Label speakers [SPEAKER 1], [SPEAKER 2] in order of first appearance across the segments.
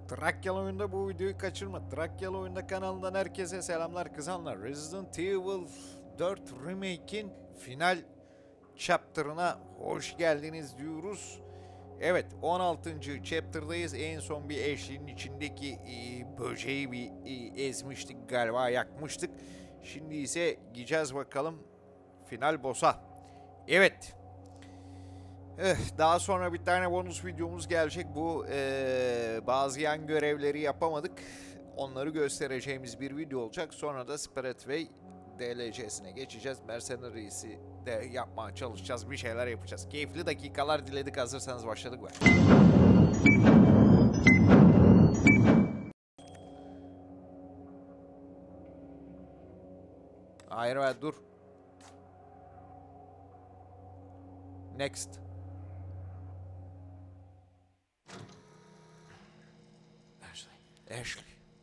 [SPEAKER 1] Trakyalı Oyun'da bu videoyu kaçırma. Trakyalı Oyun'da kanalından herkese selamlar kızanlar. Resident Evil 4 Remake'in final chapter'ına hoş geldiniz diyoruz. Evet, 16. chapter'dayız. En son bir Ashley'nin içindeki böceği bir ezmiştik galiba, yakmıştık. Şimdi ise gideceğiz bakalım final boss'a. Evet. Daha sonra bir tane bonus videomuz gelecek. Bu bazı yan görevleri yapamadık. Onları göstereceğimiz bir video olacak. Sonra da Spiritway DLC'sine geçeceğiz. Mercenaries'i de yapmaya çalışacağız. Bir şeyler yapacağız. Keyifli dakikalar diledik. Hazırsanız başladık. Hayır, dur. Next. Ashley.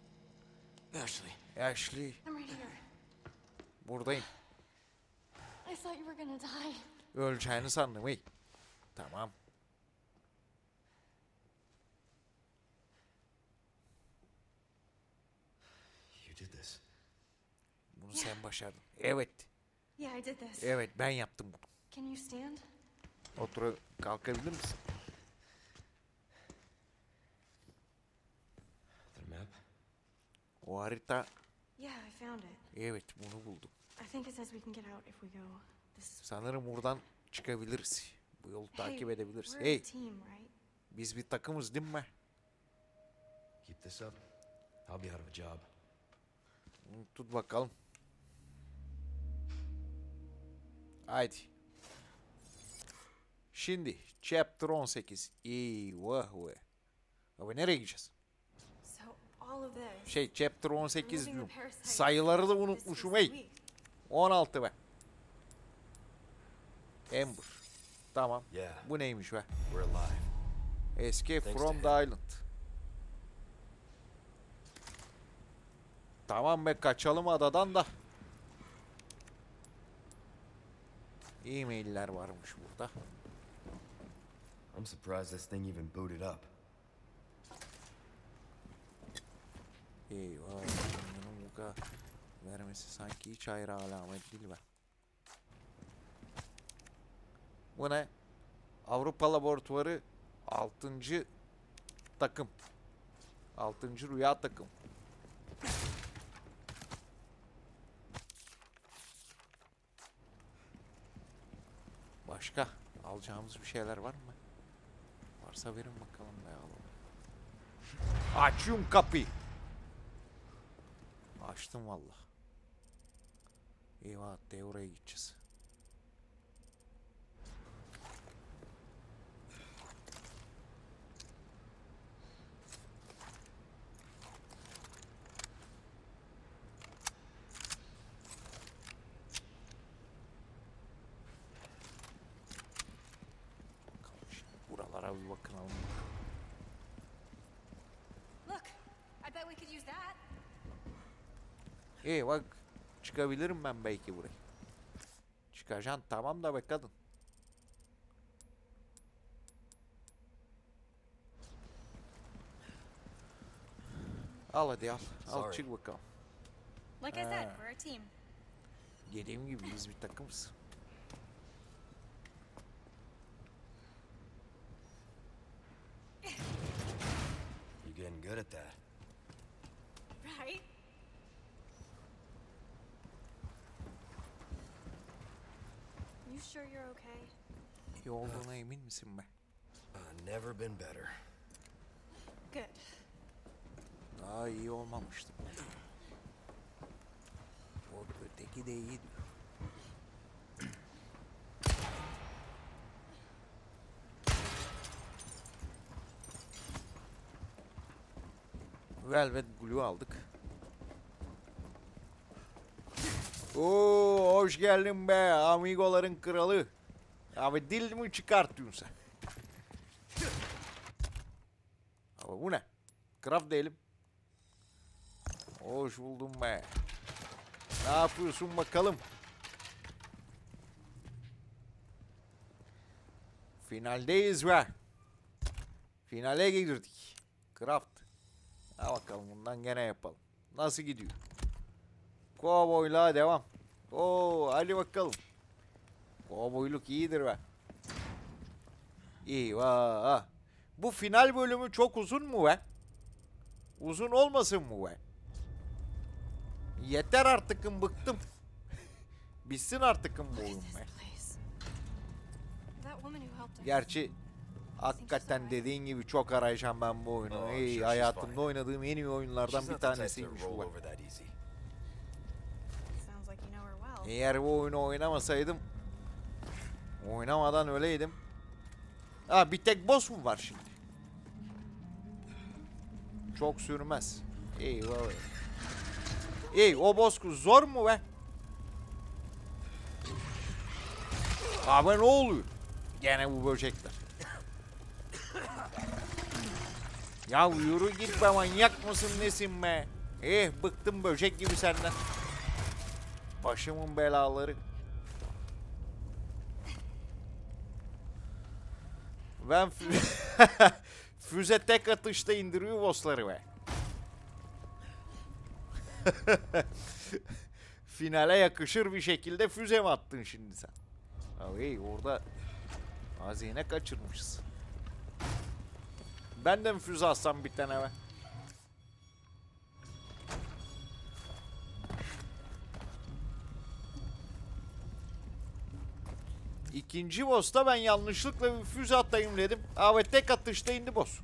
[SPEAKER 2] I'm right here.
[SPEAKER 1] Buradayım.
[SPEAKER 2] I thought you were gonna die.
[SPEAKER 1] Öleceğini sandım. Hey. Tamam.
[SPEAKER 3] You did this.
[SPEAKER 1] Bunu sen başardın. Evet.
[SPEAKER 2] Yeah, I did this.
[SPEAKER 1] Evet, ben yaptım bunu.
[SPEAKER 2] Can you stand?
[SPEAKER 1] Kalkabilir misin?
[SPEAKER 3] The map?
[SPEAKER 1] O harita.
[SPEAKER 2] Yeah, I found it.
[SPEAKER 1] Evet, bunu buldum.
[SPEAKER 2] I think it says we can get out if we go this.
[SPEAKER 1] Sanırım buradan çıkabiliriz. Bu yolu takip edebiliriz.
[SPEAKER 2] We're
[SPEAKER 1] Hey,
[SPEAKER 2] a team, right?
[SPEAKER 1] biz bir takımız değil mi?
[SPEAKER 3] Keep this up. I'll be out of a job.
[SPEAKER 1] Tut bakalım. Haydi. Şimdi Chapter 18. Eyvah ve. Abi nereye gideceğiz?
[SPEAKER 2] So all of this.
[SPEAKER 1] Chapter 18
[SPEAKER 2] removing
[SPEAKER 1] diyorum.
[SPEAKER 2] the parasite.
[SPEAKER 1] Sayıları da
[SPEAKER 2] This
[SPEAKER 1] unutmuşum.
[SPEAKER 2] was
[SPEAKER 1] Hey.
[SPEAKER 2] weak.
[SPEAKER 1] 16 be. Amber. Tamam.
[SPEAKER 3] Yeah,
[SPEAKER 1] Bu neymiş be?
[SPEAKER 3] we're alive.
[SPEAKER 1] Escape
[SPEAKER 3] Thanks
[SPEAKER 1] from
[SPEAKER 3] to
[SPEAKER 1] the island. Tamam be, kaçalım adadan da. E-mailler varmış burada.
[SPEAKER 3] I'm surprised this thing even booted up.
[SPEAKER 1] Eyvah. Bunun bu kadar vermesi sanki hiç ayrı alamet değil be. Bu ne? Avrupa Laboratuvarı 6. takım. 6. rüya takım. Başka alacağımız bir şeyler var mı? Varsa verin bakalım be alalım. Açıyorum kapıyı. Açtım valla. Eyvah, oraya gideceğiz. Buralara bir bakalım.
[SPEAKER 2] Look, I bet we could use that.
[SPEAKER 1] Bak, çıkabilirim ben belki buraya. Çıkacaksın tamam da be kadın. Al hadi al. Al
[SPEAKER 3] Sorry.
[SPEAKER 1] çık bakalım.
[SPEAKER 2] Like I said, we're a team.
[SPEAKER 1] Dediğim gibi biz bir takımız.
[SPEAKER 3] You're getting good at that.
[SPEAKER 2] Right? You sure you're okay?
[SPEAKER 1] İyi olduğuna emin misin be?
[SPEAKER 3] Never been better.
[SPEAKER 2] Good.
[SPEAKER 1] Daha iyi olmamıştı. O öteki de iyi diyor. Velvet Blue aldık. Oo, hoş geldin be amigoların kralı. Abi dil mi çıkartıyorsun sen? Abi bu ne? Craft değilim. Hoş buldum be. Ne yapıyorsun bakalım? Finaldeyiz be. Finale girdik. Craft. Ha bakalım bundan gene yapalım. Nasıl gidiyor? Kovboyluğa devam. Oo hadi bakalım. Kovboyluk iyidir be. Eyvah. Bu final bölümü çok uzun mu be? Uzun olmasın mı be? Yeter artık, bıktım. Bitsin artık bu oyun be.
[SPEAKER 2] That woman who helped us.
[SPEAKER 1] Gerçi hakikaten dediğin gibi çok arayacağım ben bu oyunu.
[SPEAKER 3] Oh, I'm sure she's
[SPEAKER 1] Hayatımda
[SPEAKER 3] fine.
[SPEAKER 1] oynadığım en iyi oyunlardan
[SPEAKER 3] She's
[SPEAKER 1] bir
[SPEAKER 3] not the type to
[SPEAKER 1] tanesiymiş
[SPEAKER 3] roll
[SPEAKER 1] bu.
[SPEAKER 3] over that easy.
[SPEAKER 2] Sounds like you know her well.
[SPEAKER 1] Eğer bu oyunu oynamasaydım, oynamadan öleydim. Ha bir tek boss mu var şimdi? Çok sürmez. Eyvah. O boss zor mu be? Abi ne oluyor? Gene bu böcekler. Ya yürü git be, manyak mısın nesin be? Bıktım böcek gibi senden. Başımın belaları. Ben füze tek atışta indiriyor bossları be. Finale yakışır bir şekilde füze mi attın şimdi sen? Abi orada hazine kaçırmışız. Ben de mi füze atsam bir tane be? İkinci boss'ta ben yanlışlıkla bir füze atayım dedim. Abi tek atışta indi boss.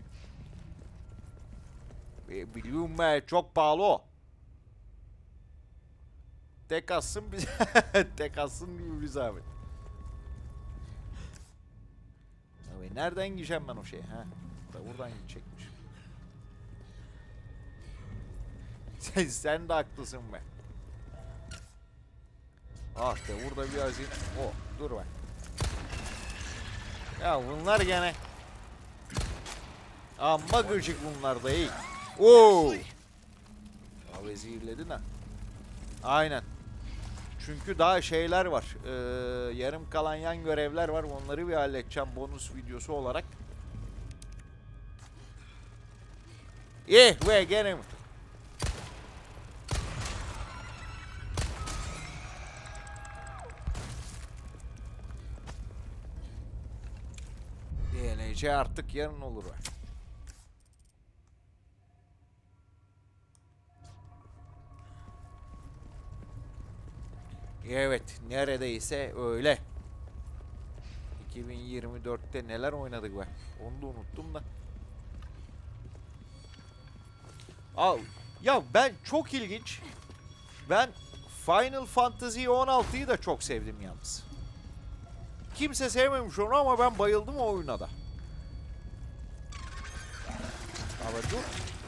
[SPEAKER 1] Biliyorum be, çok pahalı o. Tek atsın bize. Tek atsın gibi bir zahmet. Abi nereden gideceğim ben o şeye? Ha? Da buradan gidecekmiş. Sen de haklısın be. Ah be, burada bir hazine. Dur be. Ya bunlar gene. Amma gıcık bunlar da iyi. Abi zehirledin ha. Aynen. Çünkü daha şeyler var. Yarım kalan yan görevler var. Onları bir halledeceğim bonus videosu olarak. Ve gene mi? DLC artık yarın olur be. Evet, neredeyse öyle. 2024'te neler oynadık be? Onu da unuttum da. Ya ben çok ilginç. Ben Final Fantasy 16'yı da çok sevdim yalnız. Kimse sevmemiş onu ama ben bayıldım o oyuna da. Ama dur.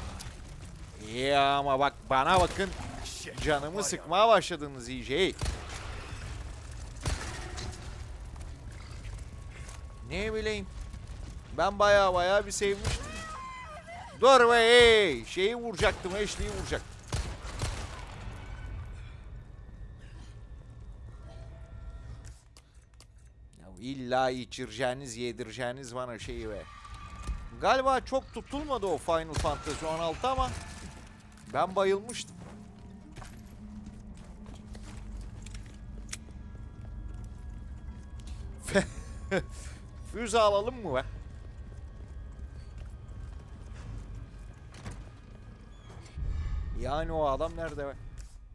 [SPEAKER 1] Ya ama bak, bana bakın. Canımı sıkmaya başladınız iyice. Ne bileyim. Ben baya bir sevmiştim. Dur be, şeyi vuracaktım, eşliği vuracaktım. Ya illa içireceğiniz, yedireceğiniz bana şeyi be. Galiba çok tutulmadı o Final Fantasy 16 ama ben bayılmıştım. Füze alalım mı be? Yani o adam nerede be?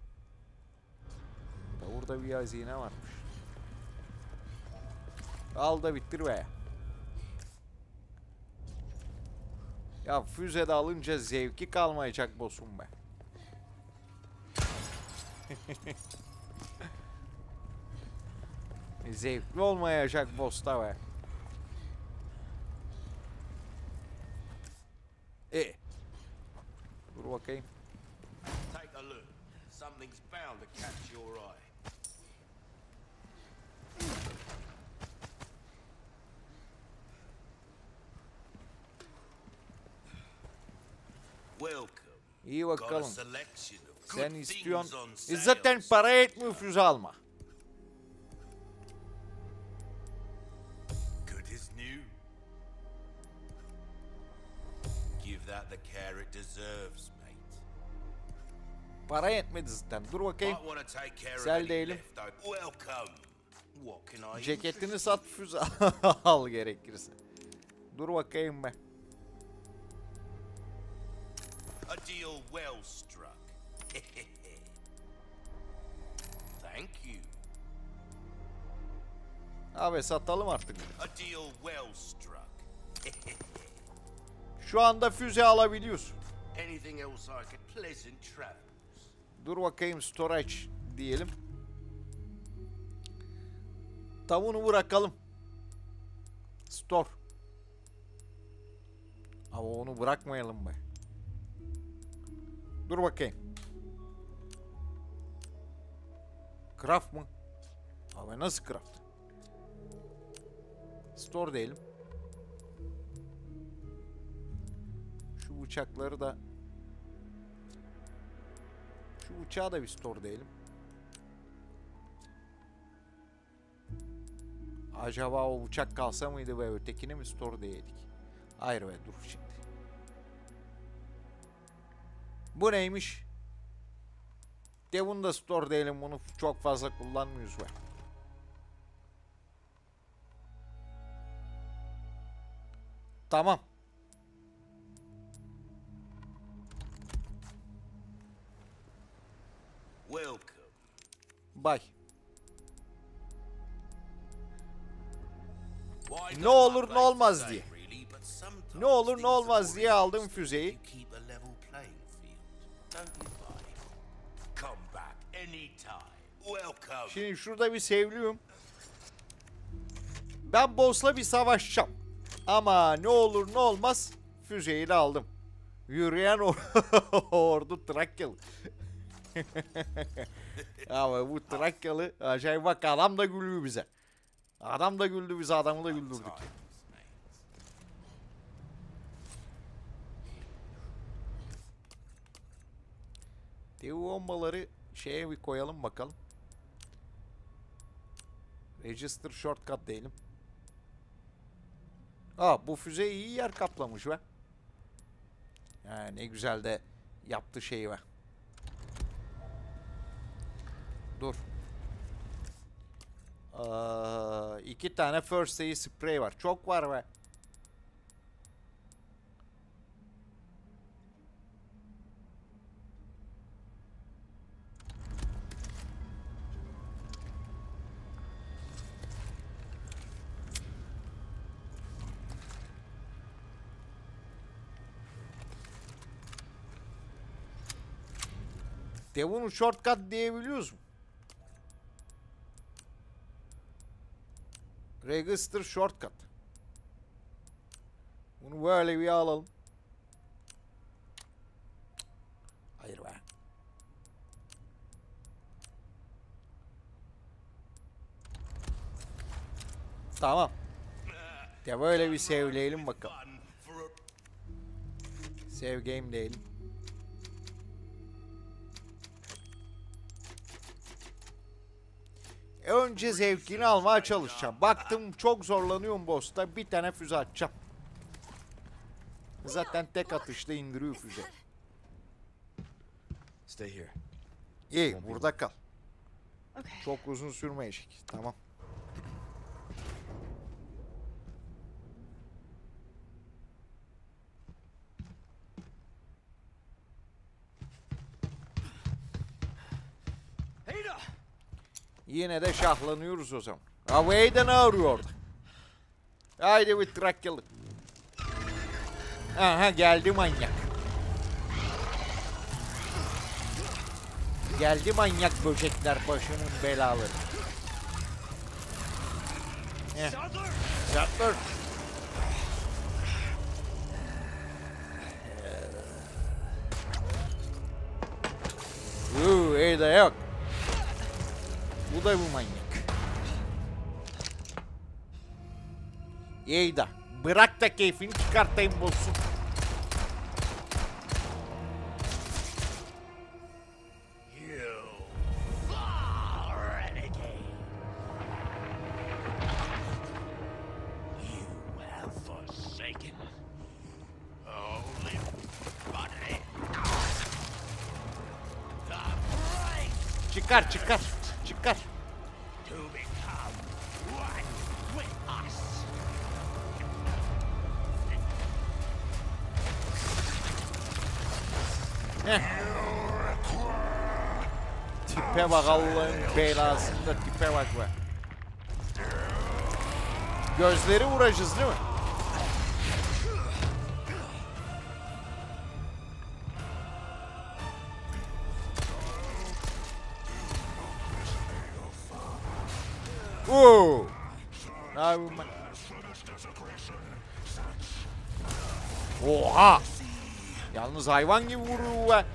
[SPEAKER 1] Burada bir hazine varmış. Al da bittir be. Ya füze de alınca zevki kalmayacak boss'um be. Zevkli olmayacak boss'ta be. Dur bakayım.
[SPEAKER 4] Take a look. Something's bound to catch your eye. Welcome.
[SPEAKER 1] İyi
[SPEAKER 4] Got a
[SPEAKER 1] bakalım.
[SPEAKER 4] selection of
[SPEAKER 1] Sen
[SPEAKER 4] good
[SPEAKER 1] istiyorsun.
[SPEAKER 4] things on sale.
[SPEAKER 1] Zaten para etmiyor füze alma.
[SPEAKER 4] Good as new. Give that the care it deserves, mate.
[SPEAKER 1] Para yetmedi zaten. Dur bakayım.
[SPEAKER 4] Might want to take care of
[SPEAKER 1] Sel
[SPEAKER 4] any
[SPEAKER 1] değilim.
[SPEAKER 4] leftover. Welcome. What can I
[SPEAKER 1] Ceketini sat, füze al gerekirse. Dur bakayım be.
[SPEAKER 4] A deal well struck. Thank you.
[SPEAKER 1] Abi satalım artık.
[SPEAKER 4] A deal well struck.
[SPEAKER 1] Şu anda füze alabiliyorsun.
[SPEAKER 4] Anything else I could pleasant travels.
[SPEAKER 1] Dur bakayım, storage diyelim. Tavuğunu bırakalım. Store. Ama onu bırakmayalım be. Dur bakayım. Craft mı? Abi nasıl craft? Store diyelim. Şu bıçakları da, şu bıçağı da bir store diyelim. Acaba o bıçak kalsa mıydı ve ötekini mi store diyedik? Hayır be, dur şimdi. Bu neymiş? Devon da store diyelim, bunu çok fazla kullanmıyoruz be. Tamam.
[SPEAKER 4] Welcome.
[SPEAKER 1] Bye.
[SPEAKER 4] Why
[SPEAKER 1] Ne
[SPEAKER 4] not
[SPEAKER 1] olur
[SPEAKER 4] my
[SPEAKER 1] ne olmaz
[SPEAKER 4] place
[SPEAKER 1] diye.
[SPEAKER 4] to say, really, but sometimes
[SPEAKER 1] Ne olur ne
[SPEAKER 4] things are
[SPEAKER 1] olmaz
[SPEAKER 4] more
[SPEAKER 1] diye aldım
[SPEAKER 4] interesting
[SPEAKER 1] füzeyi.
[SPEAKER 4] if you keep a level playing field. Don't you find? Come back anytime. Welcome.
[SPEAKER 1] Şimdi şurada bir sevliyim. Ben boss'la bir savaşacağım. Ama ne olur ne olmaz füzeyi de aldım. Yürüyen ordu Trakyalı. Ama bu Trakyalı acayip, bak adam da gülüyor bize. Adam da güldü bize, adamı da güldürdük.
[SPEAKER 4] Times, mate.
[SPEAKER 1] Dev bombaları şeye bir koyalım bakalım. Register shortcut diyelim. Aa, bu füze iyi yer kaplamış be. Yani ne güzel de yaptı şeyi be. Dur. 2 tane first aid spray var. Çok var be. Devon'u shortcut diyebiliyoruz mu? Register shortcut. Bunu böyle bir alalım. Hayır be. Tamam. Ya böyle bir sevleyelim bakalım.
[SPEAKER 4] Fun for a
[SPEAKER 1] Save game diyelim. Önce zevkini almaya çalışacağım. Baktım çok zorlanıyorum boss'ta. Bir tane füze atacağım. Zaten tek atışla indiriyor füze.
[SPEAKER 3] Stay here.
[SPEAKER 1] İyi, burada kal.
[SPEAKER 2] Okay.
[SPEAKER 1] Çok uzun sürmeyecek. Tamam. Yine de şahlanıyoruz o zaman. Havayı ne arıyor orada? Haydi bir Trakyalı. Aha, geldi manyak. Geldi manyak böcekler, başının belaları. Sattler. İyi de yok. Bu da bu manyak. İyi de bırak da keyfini çıkartayım bulsun. Çıkar çıkar. Çıkar.
[SPEAKER 4] To become one with us.
[SPEAKER 1] Tipe bak Allah'ın belasında tipe bak be. Gözleri vuracağız değil mi? Oo. Ne yapayım ben? Oha! Yalnız hayvan gibi vuruyor be.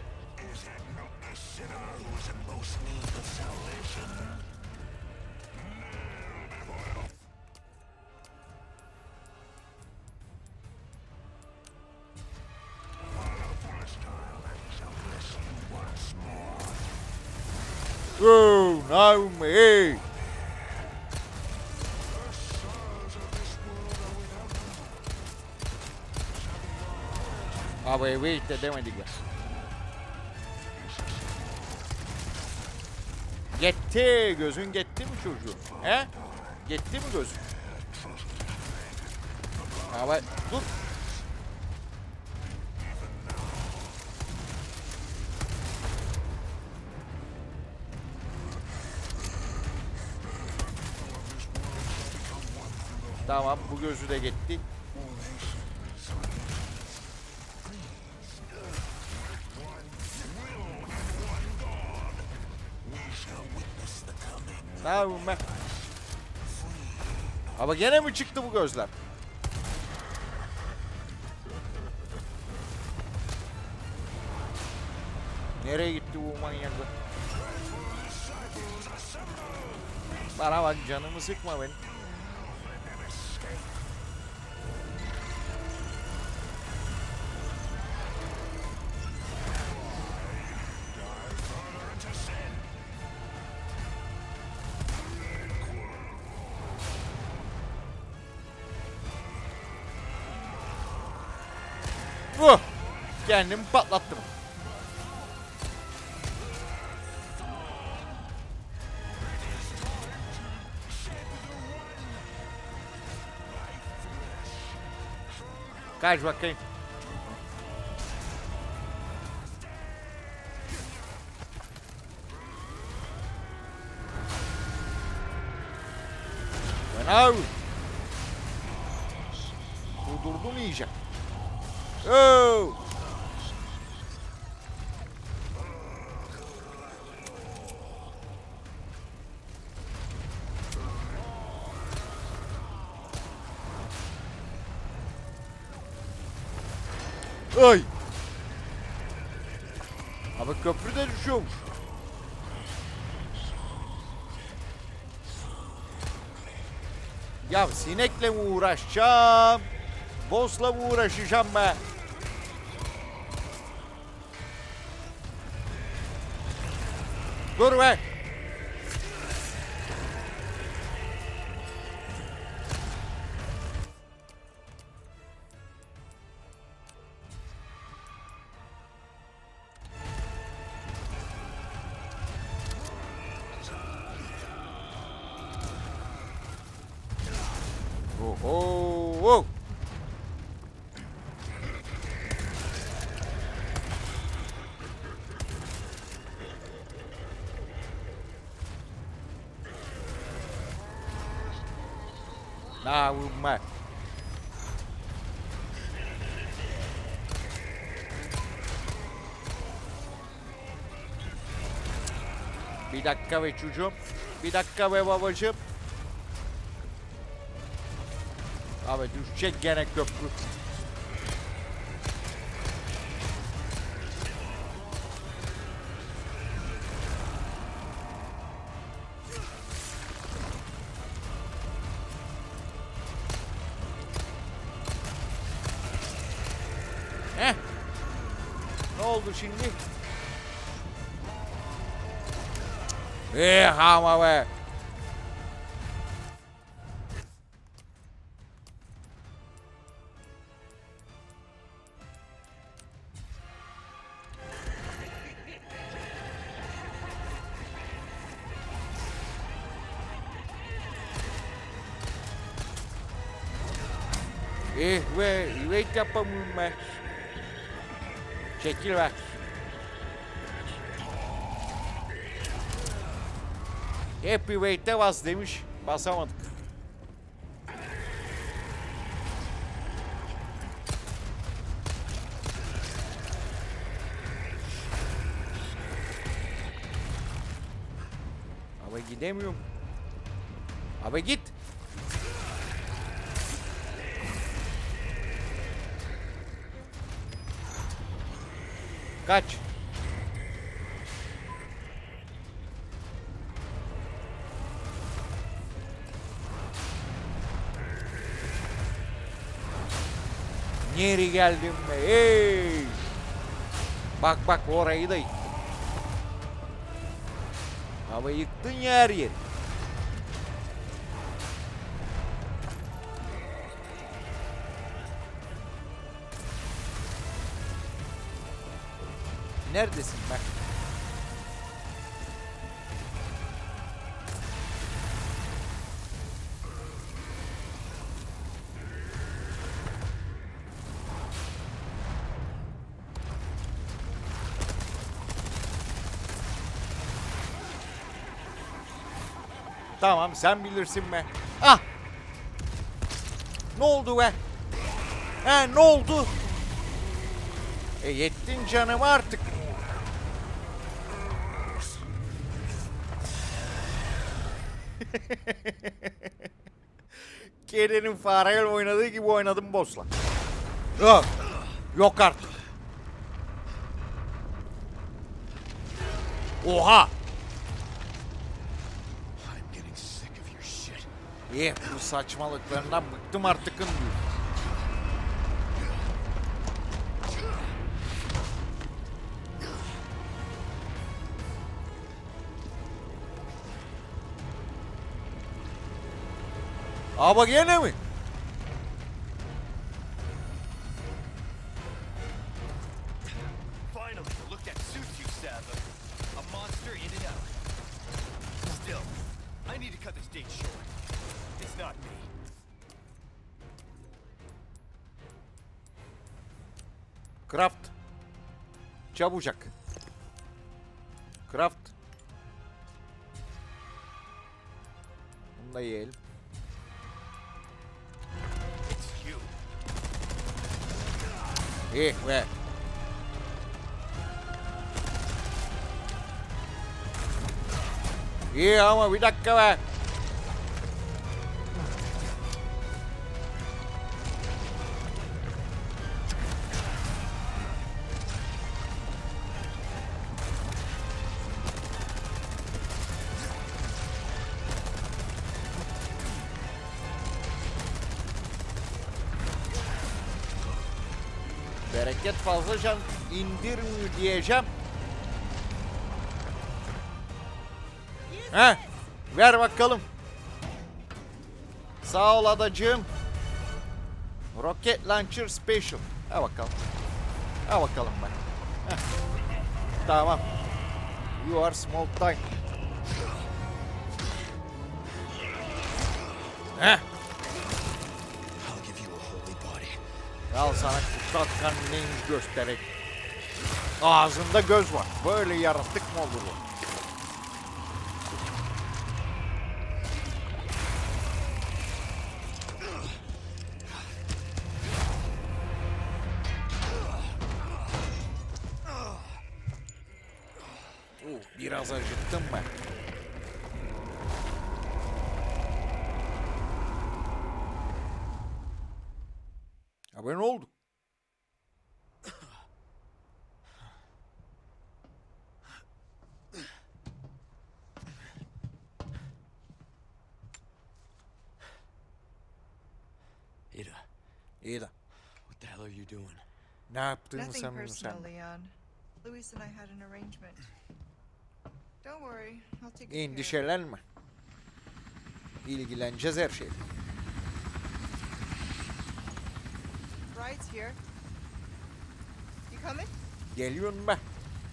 [SPEAKER 1] Oh, no me. Abi eve işte demedik be. Gitti. Gözün gitti mi çocuğum? He? Gitti mi gözün? Abi dur. Tamam, bu gözü de gitti. Ne yapayım ben? Ama gene mi çıktı bu gözler? Nereye gitti bu manyak? Bana bak, canımı sıkma benim. Kendimi patlattım. Kaç bakayım. Fena. Kudurdum iyice. Oh! Ay! Abi köprü de düşüyormuş. Ya sinekle mi uğraşacağım? Boss'la mı uğraşacağım be? Dur be! Oh, oh, oh. Nah, Umar. Bir dakika be çocuğum. Bir dakika be babacığım. Abi düşecek gene köprü. Ne oldu şimdi? Ama be. Ve evade yapamıyorum ben. Çekil be. Hep evade'de bas demiş. Basamadık. Ama gidemiyorum. Abi git. Kaç. Nereye geldim be? Hey! Bak bak orayı da yıktım. Ama yıktın ya her yeri. Neredesin bak? Tamam sen bilirsin be. Ah! Ne oldu be? He ne oldu? Yettin canım artık. Kere'nin fareyle oynadığı gibi oynadım boss'la. Yok. Yok artık. Oha! Bu saçmalıklarından bıktım artıkın diyor. Ama gene mi?
[SPEAKER 4] Finally, the look that suits you, Sadler. A monster in and out. Still, I need to cut this date short. It's not me.
[SPEAKER 1] Craft. Çabucak. Craft. Bunu da yiyelim.
[SPEAKER 4] It's you.
[SPEAKER 1] İyi be. İyi ama bir dakika be. Bereket fazla can indirmiyor diyeceğim. He, ver bakalım. Sağ ol adacığım. Rocket Launcher Special. Ha bakalım. Ha bakalım bak. Heh. Tamam. You are small time. Heh. Al sana kutlatkan neymiş göstererek. Ağzında göz var. Böyle yaratık mı olur bu? Biraz acıttım ben. Abi ne oldu? Ada.
[SPEAKER 3] What the hell are you doing?
[SPEAKER 1] Ne yaptığını
[SPEAKER 5] Nothing
[SPEAKER 1] sanıyorsun
[SPEAKER 5] personal,
[SPEAKER 1] sen?
[SPEAKER 5] Leon. Luis and I had an arrangement. Don't worry, I'll take good care of it.
[SPEAKER 1] Endişelenme. İlgileneceğiz her şeyle.
[SPEAKER 5] Ride's here. You coming?
[SPEAKER 1] Geliyorum ben.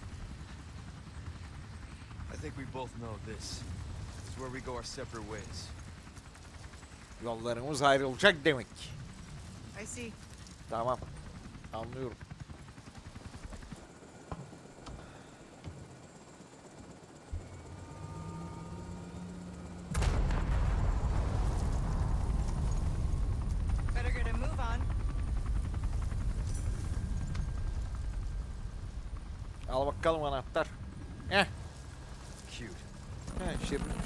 [SPEAKER 3] I think we both know this. This is where we go our separate ways.
[SPEAKER 1] Yollarımız ayrılacak demek.
[SPEAKER 5] I see.
[SPEAKER 1] Tamam. Anlıyorum.
[SPEAKER 5] Better get a move on.
[SPEAKER 1] Al bakalım anahtar. Heh.
[SPEAKER 4] Cute.
[SPEAKER 1] Heh, şirinmiş.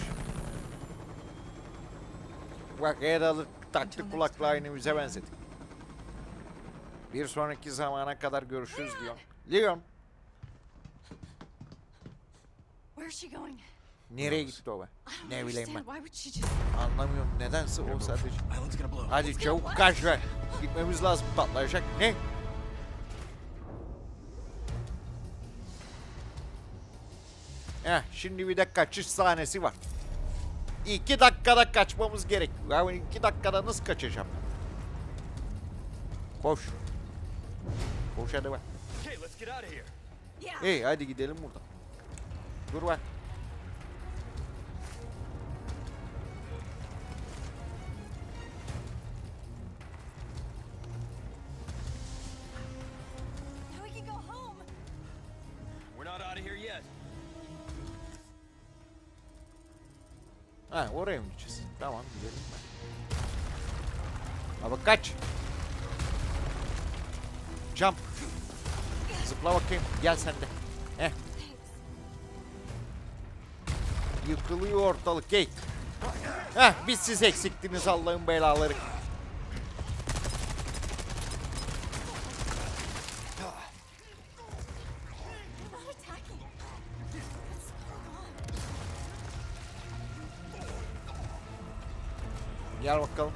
[SPEAKER 1] Bak Eda'lı taktı kulakla aynı bize benzedi. Bir sonraki zamana kadar görüşürüz Leon. Leon.
[SPEAKER 2] Where's she going?
[SPEAKER 1] Nereye gitti o be?
[SPEAKER 2] I don't
[SPEAKER 1] Ne bileyim ben.
[SPEAKER 2] understand. Why would she just...
[SPEAKER 1] Anlamıyorum. Nedense o sadece.
[SPEAKER 4] Island's gonna blow.
[SPEAKER 1] Hadi çabuk kaç ver. Gitmemiz lazım. Patlayacak. Ne? Şimdi bir de kaçış sahnesi var. 2 dakikada kaçmamız gerek. Ya 2 dakikada nasıl kaçacağım? Koş. Koş hadi bak.
[SPEAKER 4] Okay, let's get out of here.
[SPEAKER 2] Yeah.
[SPEAKER 1] Hey hadi gidelim buradan. Dur bak.
[SPEAKER 2] Now we can go home.
[SPEAKER 4] We're not out of here yet.
[SPEAKER 1] Ha oraya mı gideceğiz? Tamam gidelim. Abi kaç. Jump. Zıpla bakayım. Gel sen de. Heh. Yıkılıyor ortalık. Hey. Heh biz siz eksiktiniz Allah'ın belaları.
[SPEAKER 2] They're not attacking. What's going on?
[SPEAKER 1] Gel bakalım.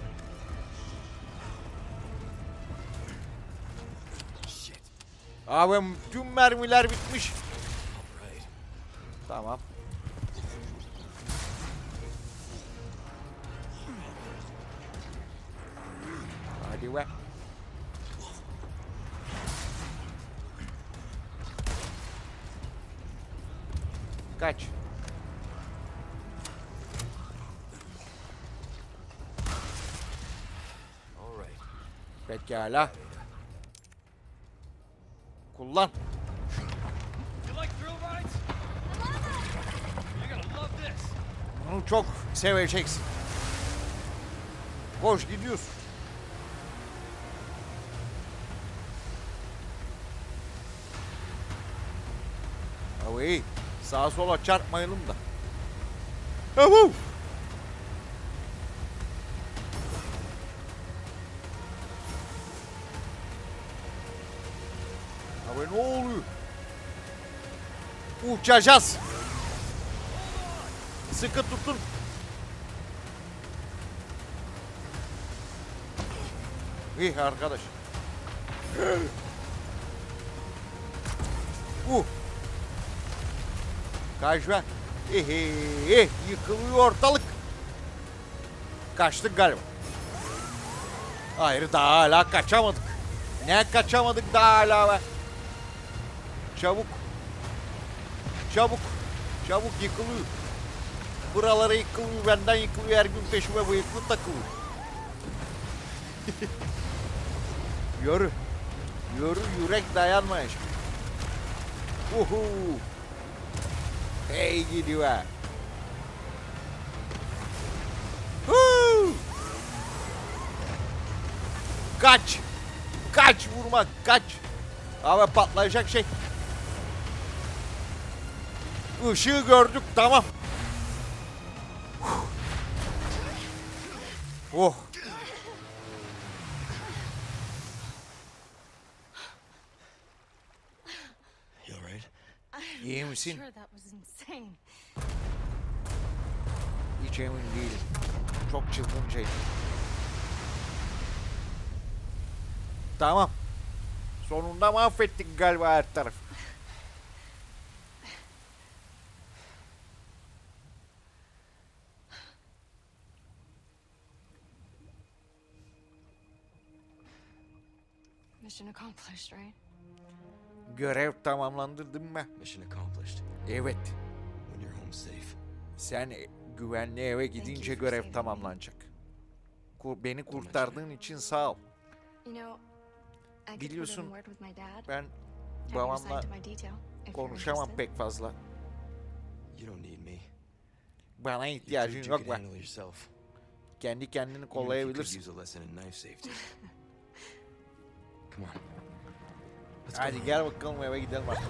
[SPEAKER 4] Shit.
[SPEAKER 1] Abi tüm mermiler bitmiş.
[SPEAKER 4] Right.
[SPEAKER 1] Tamam. Hadi be. Kaç.
[SPEAKER 4] All right.
[SPEAKER 1] Pekala. Kullan.
[SPEAKER 4] You like thrill rides? You're gonna love this.
[SPEAKER 1] Bunu çok seveceksin. Koş gidiyorsun. Abi sağa sola çarpmayalım da. Avu! Abi ne oluyor? Uçacağız. Sıkı tutun. İyi arkadaş. Kaç ver. Yıkılıyor ortalık. Kaçtık galiba. Hayır daha hala kaçamadık. Ne kaçamadık daha hala be. Çabuk. Çabuk. Çabuk yıkılıyor. Buralara yıkılıyor. Benden yıkılıyor. Her gün peşime bıyıklı takılıyor. Yürü. Yürü yürek dayanmayacak. Uhu. Hey gidiyor. Huu. Kaç. Kaç vurma kaç. Abi patlayacak şey. Işığı gördük tamam. Oh.
[SPEAKER 4] You all right?
[SPEAKER 1] İyi
[SPEAKER 2] I'm
[SPEAKER 1] misin?
[SPEAKER 2] sure that was insane.
[SPEAKER 1] Hiç emin değilim. Çok çılgıncaydı. Tamam. Sonunda mahvettik galiba her tarafı.
[SPEAKER 2] Mission accomplished, right?
[SPEAKER 1] Görev tamamlandırdın mı?
[SPEAKER 3] Mission accomplished.
[SPEAKER 1] Evet.
[SPEAKER 3] When you're home safe.
[SPEAKER 1] Sen güvenli eve gidince görev tamamlanacak. Beni kurtardığın için sağ ol.
[SPEAKER 2] You know, I could put in
[SPEAKER 1] Biliyorsun,
[SPEAKER 2] word with my dad.
[SPEAKER 1] ben
[SPEAKER 2] Have you
[SPEAKER 1] babamla
[SPEAKER 2] assigned to my detail, if you're
[SPEAKER 1] konuşamam
[SPEAKER 2] interested.
[SPEAKER 1] pek fazla.
[SPEAKER 3] You don't need me.
[SPEAKER 1] Bana
[SPEAKER 3] You
[SPEAKER 1] ihtiyacın
[SPEAKER 3] proved you
[SPEAKER 1] yok
[SPEAKER 3] can
[SPEAKER 1] be.
[SPEAKER 3] handle yourself.
[SPEAKER 1] Kendi kendini
[SPEAKER 3] Even if you could
[SPEAKER 1] kollayabilirsin.
[SPEAKER 3] use a lesson in knife safety. Come on. Let's go.
[SPEAKER 1] Hadi gel bakalım eve gidelim artık.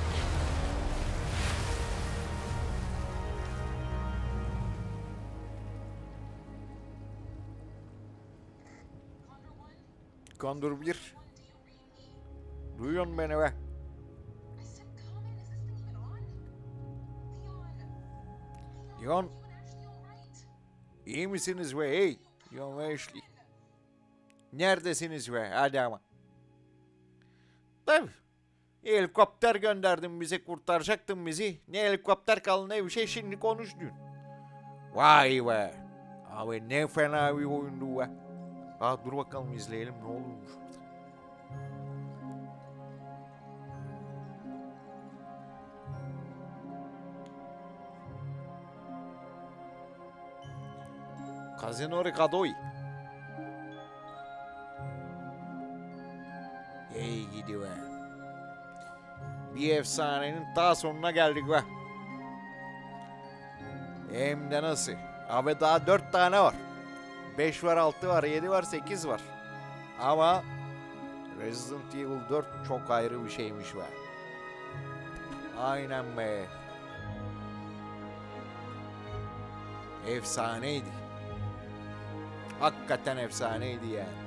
[SPEAKER 1] Condor 1. Duyuyorsun beni be. Leon. İyi misiniz be hey? Leon ve Ashley. Neredesiniz be? Hadi ama. Tabii. Helikopter gönderdin bize, kurtaracaktın bizi. Ne helikopter kaldı ne bir şey, şimdi konuştun. Vay be. Abi ne fena bir oyundu be. Dur bakalım izleyelim ne olurmuş. Casino Ricadoy. İyi gidiyor be. Bir efsanenin daha sonuna geldik be. Hem de nasıl? Abi daha 4 tane var. 5 var, 6 var, 7 var, 8 var. Ama Resident Evil 4 çok ayrı bir şeymiş be. Aynen be. Efsaneydi. Hakikaten efsaneydi yani.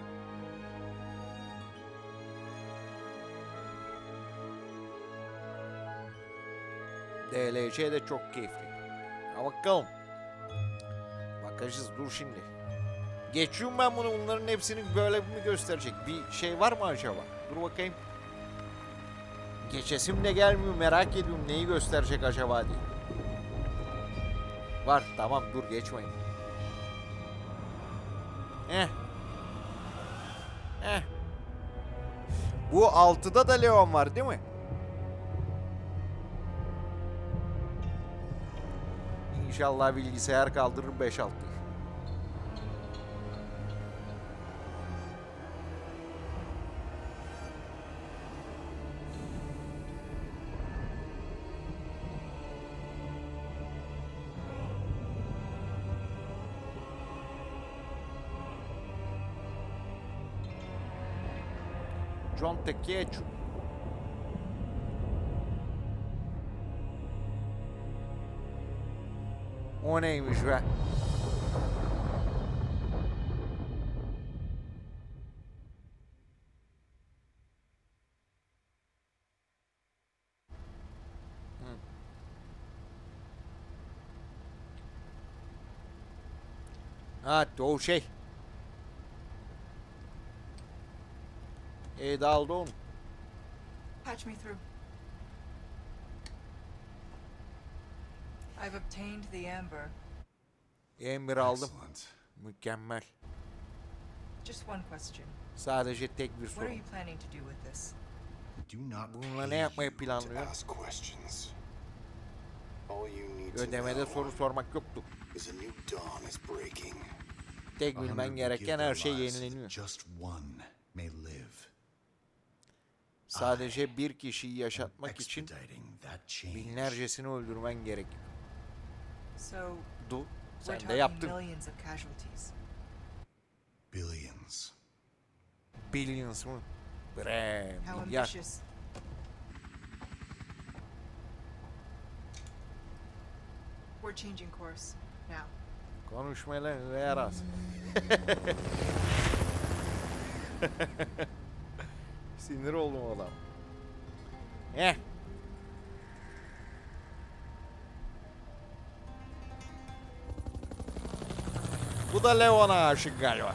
[SPEAKER 1] DLC de çok keyifli. Ya bakalım. Bakacağız, dur şimdi. Geçiyorum ben bunu, bunların hepsini böyle mi gösterecek? Bir şey var mı acaba? Dur bakayım. Geçesim de gelmiyor, merak ediyorum neyi gösterecek acaba diye. Var, tamam, dur geçmeyin. Bu 6'da da Leon var değil mi? İnşallah bilgisayar kaldırır 5-6. John Tekechu. O neymiş be? Ha, o şey. Daldı onu.
[SPEAKER 5] Patch me through. I've obtained the amber.
[SPEAKER 1] Emir aldım.
[SPEAKER 6] Excellent.
[SPEAKER 1] Mükemmel.
[SPEAKER 5] Just one question.
[SPEAKER 1] Sadece tek bir
[SPEAKER 5] What are
[SPEAKER 1] soru.
[SPEAKER 5] you planning to do with this?
[SPEAKER 6] We do not
[SPEAKER 1] Bununla ne
[SPEAKER 6] pay
[SPEAKER 1] yapmayı
[SPEAKER 6] you
[SPEAKER 1] planlıyor?
[SPEAKER 6] to ask questions. All you need to
[SPEAKER 1] Ödemede
[SPEAKER 6] know
[SPEAKER 1] soru sormak yoktu.
[SPEAKER 6] is a new dawn is breaking.
[SPEAKER 1] Tek
[SPEAKER 6] 100
[SPEAKER 1] bilmen
[SPEAKER 6] who
[SPEAKER 1] gereken
[SPEAKER 6] give
[SPEAKER 1] her
[SPEAKER 6] their
[SPEAKER 1] şey
[SPEAKER 6] lives,
[SPEAKER 1] yenileniyor.
[SPEAKER 6] Just one may live.
[SPEAKER 1] Sadece bir kişiyi yaşatmak için
[SPEAKER 6] Expediting that change.
[SPEAKER 1] binlercesini öldürmen gerek.
[SPEAKER 5] So,
[SPEAKER 1] Du,
[SPEAKER 5] we're
[SPEAKER 1] sen de
[SPEAKER 5] talking
[SPEAKER 1] yaptın.
[SPEAKER 5] millions of casualties.
[SPEAKER 6] Billions.
[SPEAKER 1] Billions mı? Bre,
[SPEAKER 5] How
[SPEAKER 1] milyar.
[SPEAKER 5] ambitious. We're changing course now.
[SPEAKER 1] Konuşmayla ve yaras. Sinir oldum adam. Bu da Leon'a aşık galiba.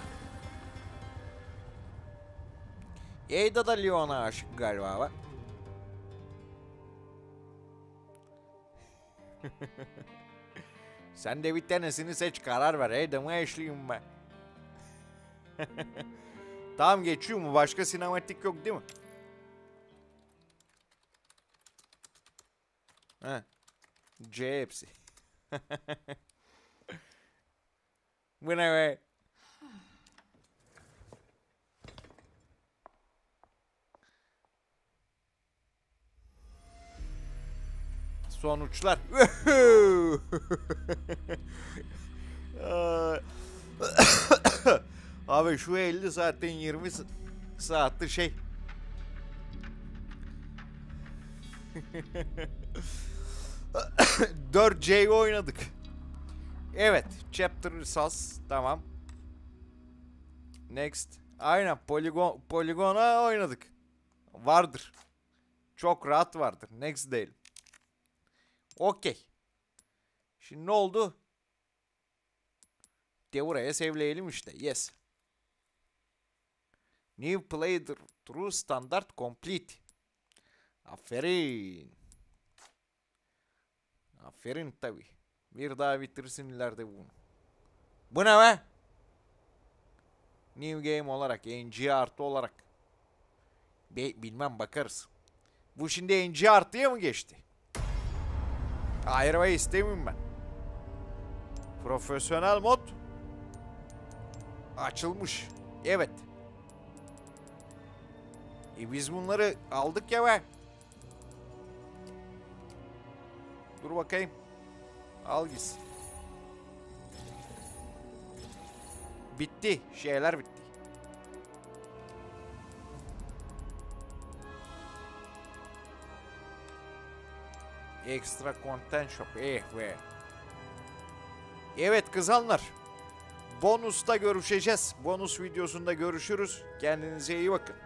[SPEAKER 1] Ada da Leon'a aşık galiba bak. Sen de bir tanesini seç, karar ver. Ada mı Ashley'im ben? Tamam, geçiyor mu? Başka sinematik yok değil mi? He. C hepsi. Bu ne be? Sonuçlar. Abi şu 50 saatten 20 saattir şey. 4C'yi oynadık. Evet. Chapter Results. Tamam. Next. Aynen. Polygon'a oynadık. Vardır. Çok rahat vardır. Next değil. Okey. Şimdi ne oldu? De buraya sevleyelim işte. Yes. New play through standard complete. Aferin. Aferin tabi. Bir daha bitirsin ileride bunu. Bu ne be? New game olarak. NG artı olarak. Bilmem bakarız. Bu şimdi NG artıya mı geçti? Hayır be istemiyorum ben. Profesyonel mod. Açılmış. Evet. Biz bunları aldık ya be. Dur bakayım. Al gitsin. Bitti. Şeyler bitti. Extra content shop. Be. Evet kızanlar. Bonus'ta görüşeceğiz. Bonus videosunda görüşürüz. Kendinize iyi bakın.